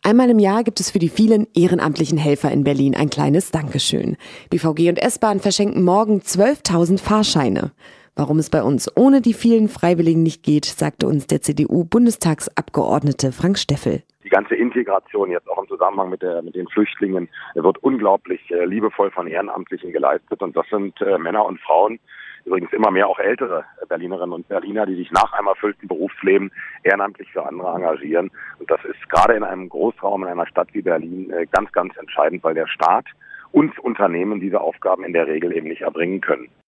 Einmal im Jahr gibt es für die vielen ehrenamtlichen Helfer in Berlin ein kleines Dankeschön. BVG und S-Bahn verschenken morgen 12.000 Fahrscheine. Warum es bei uns ohne die vielen Freiwilligen nicht geht, sagte uns der CDU-Bundestagsabgeordnete Frank Steffel. Die ganze Integration jetzt auch im Zusammenhang mit den Flüchtlingen wird unglaublich liebevoll von Ehrenamtlichen geleistet. Und das sind Männer und Frauen, übrigens immer mehr auch ältere Berlinerinnen und Berliner, die sich nach einem erfüllten Berufsleben ehrenamtlich für andere engagieren. Und das ist gerade in einem Großraum, in einer Stadt wie Berlin ganz, ganz entscheidend, weil der Staat und Unternehmen diese Aufgaben in der Regel eben nicht erbringen können.